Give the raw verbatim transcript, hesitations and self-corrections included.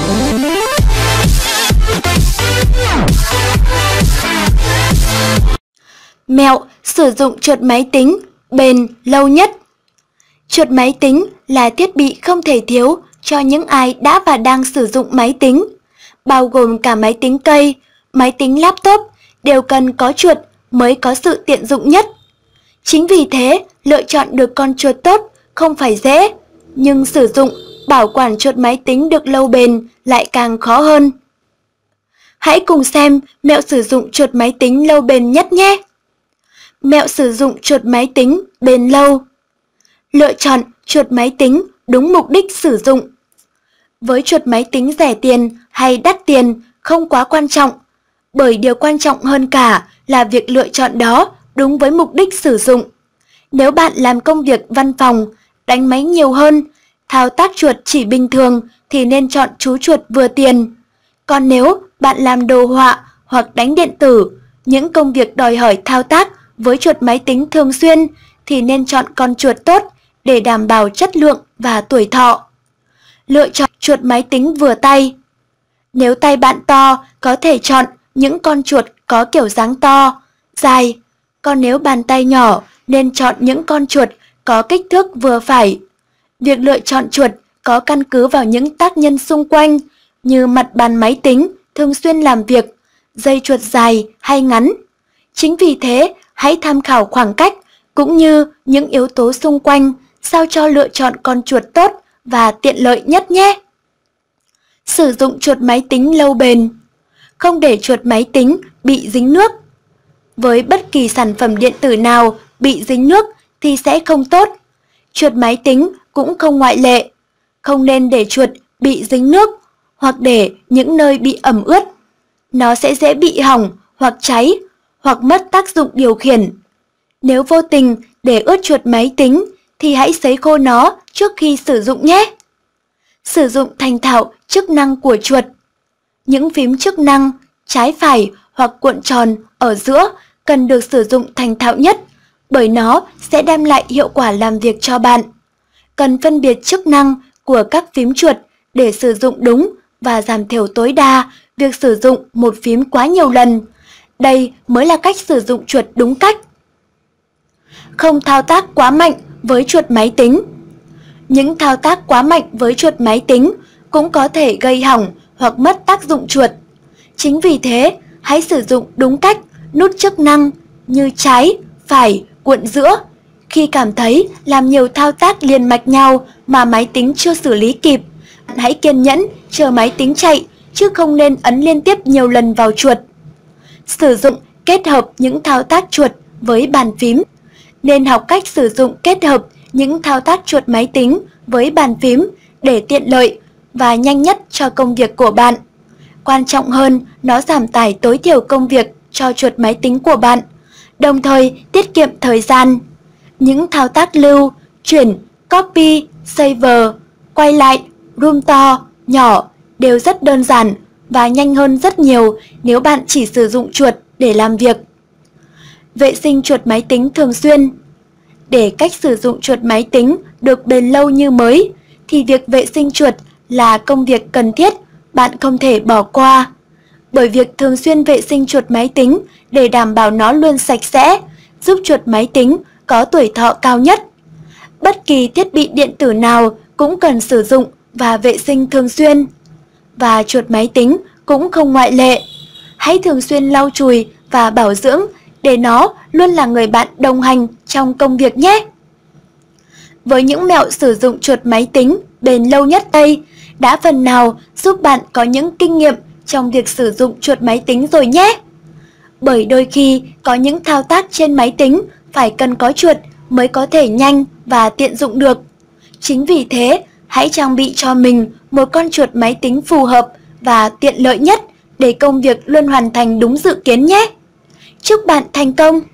Mẹo sử dụng chuột máy tính bền lâu nhất. Chuột máy tính là thiết bị không thể thiếu cho những ai đã và đang sử dụng máy tính, bao gồm cả máy tính cây, máy tính laptop đều cần có chuột mới có sự tiện dụng nhất. Chính vì thế, lựa chọn được con chuột tốt không phải dễ, nhưng sử dụng, bảo quản chuột máy tính được lâu bền lại càng khó hơn. Hãy cùng xem mẹo sử dụng chuột máy tính lâu bền nhất nhé! Mẹo sử dụng chuột máy tính bền lâu. Lựa chọn chuột máy tính đúng mục đích sử dụng. Với chuột máy tính rẻ tiền hay đắt tiền không quá quan trọng, bởi điều quan trọng hơn cả là việc lựa chọn đó đúng với mục đích sử dụng. Nếu bạn làm công việc văn phòng, đánh máy nhiều hơn, thao tác chuột chỉ bình thường thì nên chọn chú chuột vừa tiền. Còn nếu bạn làm đồ họa hoặc đánh điện tử, những công việc đòi hỏi thao tác với chuột máy tính thường xuyên thì nên chọn con chuột tốt để đảm bảo chất lượng và tuổi thọ. Lựa chọn chuột máy tính vừa tay. Nếu tay bạn to, có thể chọn những con chuột có kiểu dáng to, dài. Còn nếu bàn tay nhỏ, nên chọn những con chuột có kích thước vừa phải. Việc lựa chọn chuột có căn cứ vào những tác nhân xung quanh như mặt bàn máy tính, thường xuyên làm việc, dây chuột dài hay ngắn. Chính vì thế, hãy tham khảo khoảng cách cũng như những yếu tố xung quanh sao cho lựa chọn con chuột tốt và tiện lợi nhất nhé. Sử dụng chuột máy tính lâu bền. Không để chuột máy tính bị dính nước. Với bất kỳ sản phẩm điện tử nào bị dính nước thì sẽ không tốt. Chuột máy tính cũng không ngoại lệ. Không nên để chuột bị dính nước hoặc để những nơi bị ẩm ướt. Nó sẽ dễ bị hỏng hoặc cháy hoặc mất tác dụng điều khiển. Nếu vô tình để ướt chuột máy tính thì hãy sấy khô nó trước khi sử dụng nhé. Sử dụng thành thạo chức năng của chuột. Những phím chức năng trái phải hoặc cuộn tròn ở giữa cần được sử dụng thành thạo nhất, bởi nó sẽ đem lại hiệu quả làm việc cho bạn. Cần phân biệt chức năng của các phím chuột để sử dụng đúng và giảm thiểu tối đa việc sử dụng một phím quá nhiều lần. Đây mới là cách sử dụng chuột đúng cách. Không thao tác quá mạnh với chuột máy tính. Những thao tác quá mạnh với chuột máy tính cũng có thể gây hỏng hoặc mất tác dụng chuột. Chính vì thế, hãy sử dụng đúng cách nút chức năng như trái, phải, cuộn giữa. Khi cảm thấy làm nhiều thao tác liền mạch nhau mà máy tính chưa xử lý kịp, hãy kiên nhẫn chờ máy tính chạy chứ không nên ấn liên tiếp nhiều lần vào chuột. Sử dụng kết hợp những thao tác chuột với bàn phím. Nên học cách sử dụng kết hợp những thao tác chuột máy tính với bàn phím để tiện lợi và nhanh nhất cho công việc của bạn. Quan trọng hơn, nó giảm tải tối thiểu công việc cho chuột máy tính của bạn, đồng thời tiết kiệm thời gian. Những thao tác lưu, chuyển, copy, save, quay lại, zoom to, nhỏ đều rất đơn giản và nhanh hơn rất nhiều nếu bạn chỉ sử dụng chuột để làm việc. Vệ sinh chuột máy tính thường xuyên. Để cách sử dụng chuột máy tính được bền lâu như mới, thì việc vệ sinh chuột là công việc cần thiết, bạn không thể bỏ qua. Bởi việc thường xuyên vệ sinh chuột máy tính để đảm bảo nó luôn sạch sẽ, giúp chuột máy tính có tuổi thọ cao nhất. Bất kỳ thiết bị điện tử nào cũng cần sử dụng và vệ sinh thường xuyên. Và chuột máy tính cũng không ngoại lệ. Hãy thường xuyên lau chùi và bảo dưỡng để nó luôn là người bạn đồng hành trong công việc nhé. Với những mẹo sử dụng chuột máy tính bền lâu nhất đây, đã phần nào giúp bạn có những kinh nghiệm trong việc sử dụng chuột máy tính rồi nhé. Bởi đôi khi có những thao tác trên máy tính phải cần có chuột mới có thể nhanh và tiện dụng được. Chính vì thế, hãy trang bị cho mình một con chuột máy tính phù hợp và tiện lợi nhất để công việc luôn hoàn thành đúng dự kiến nhé. Chúc bạn thành công!